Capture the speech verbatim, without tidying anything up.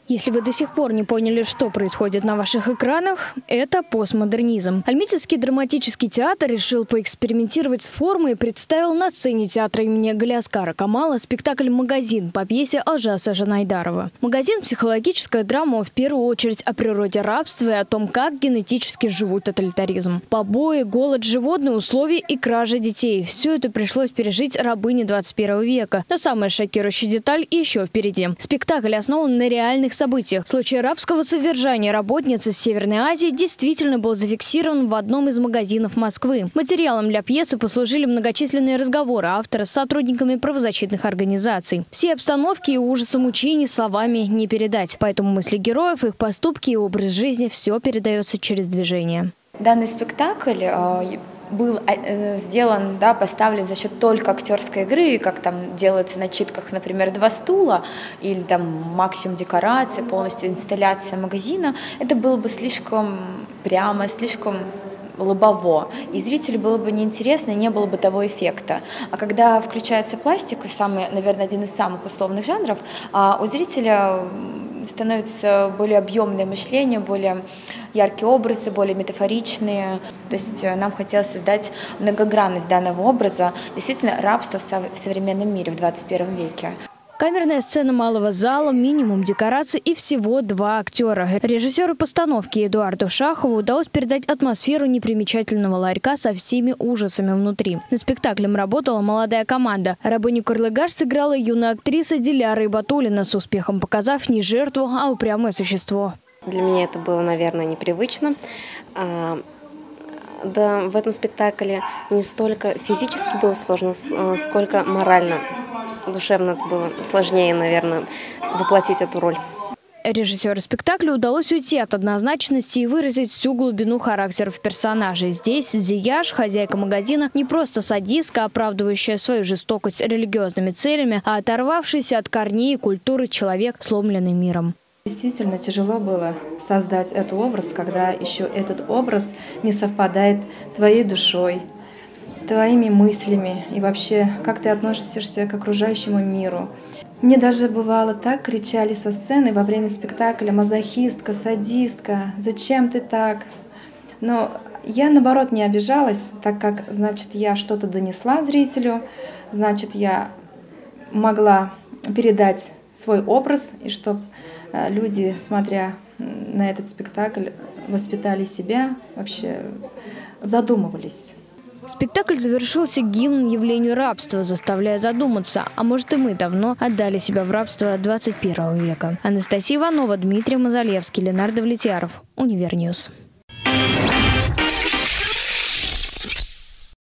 Если вы до сих пор не поняли, что происходит на ваших экранах, это постмодернизм. Альметьевский драматический театр решил поэкспериментировать с формой и представил на сцене театра имени Галиаскара Камала спектакль «Магазин» по пьесе Алжаса Жанайдарова. «Магазин» – психологическая драма в первую очередь о природе рабства и о том, как генетически живут тоталитаризм. Побои, голод, животные условия и кража детей – все это пришлось пережить рабыне двадцать первого века. Но самая шокирующая деталь еще впереди. Спектакль основан на реальных событиях. Случай рабского содержания работницы из Северной Азии действительно был зафиксирован в одном из магазинов Москвы. Материалом для пьесы послужили многочисленные разговоры автора с сотрудниками правозащитных организаций. Все обстановки и ужасы мучений словами не передать. Поэтому мысли героев, их поступки и образ жизни – все передается через движение. Данный спектакль был сделан, да, поставлен за счет только актерской игры, как там делается на читках, например, два стула или там максимум декорации, полностью инсталляция магазина. Это было бы слишком прямо, слишком лобово, и зрителю было бы неинтересно, и не было бы того эффекта. А когда включается пластика, самый, наверное, один из самых условных жанров, у зрителя становится более объемное мышление, более яркие образы, более метафоричные. То есть нам хотелось создать многогранность данного образа, действительно рабство в современном мире в двадцать первом веке. Камерная сцена малого зала, минимум декораций и всего два актера. Режиссеру постановки Эдуарду Шахову удалось передать атмосферу непримечательного ларька со всеми ужасами внутри. Над спектаклем работала молодая команда. Рабыню Карлыгаш сыграла юная актриса Диляра Ибатуллина, с успехом показав не жертву, а упрямое существо. Для меня это было, наверное, непривычно. Да, в этом спектакле не столько физически было сложно, сколько морально. Душевно это было сложнее, наверное, воплотить эту роль. Режиссеру спектакля удалось уйти от однозначности и выразить всю глубину характеров персонажей. Здесь Зияш, хозяйка магазина, не просто садистка, оправдывающая свою жестокость религиозными целями, а оторвавшийся от корней и культуры человек, сломленный миром. Действительно тяжело было создать этот образ, когда еще этот образ не совпадает твоей душой, твоими мыслями и вообще, как ты относишься к окружающему миру. Мне даже бывало так кричали со сцены во время спектакля: мазохистка, садистка, зачем ты так? Но я, наоборот, не обижалась, так как, значит, я что-то донесла зрителю, значит, я могла передать свой образ, и чтобы люди, смотря на этот спектакль, воспитали себя, вообще задумывались. Спектакль завершился гимн явлению рабства, заставляя задуматься, а может и мы давно отдали себя в рабство двадцать первого века. Анастасия Иванова, Дмитрий Мазалевский, Ленардо Влетьяров, Универньюз.